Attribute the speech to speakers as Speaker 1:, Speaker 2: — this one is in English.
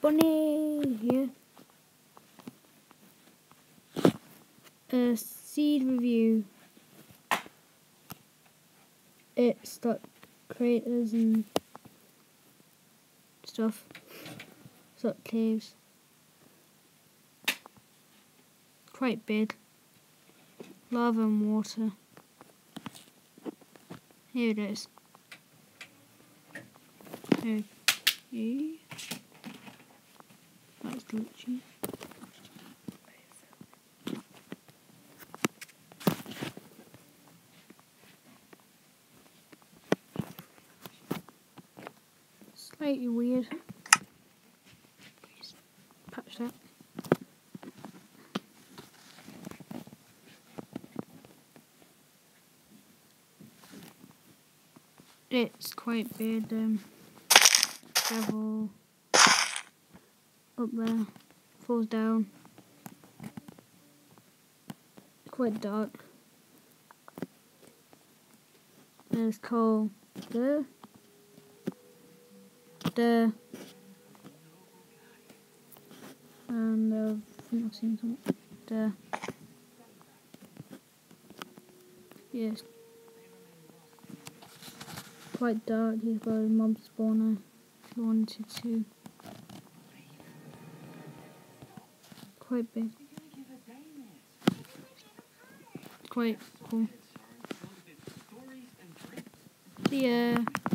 Speaker 1: bunny here. A seed review. It's got craters and stuff. It's got caves. Quite big. Lava and water. Here it is. Okay. That's glitchy. Slightly weird. Please patch that. It's quite big. Gravel up there falls down. Quite dark. There's coal there. There. And I think I've seen something there. Yes. Quite dark. He's got a mob spawner if you wanted to. Quite big. Quite cool. See ya.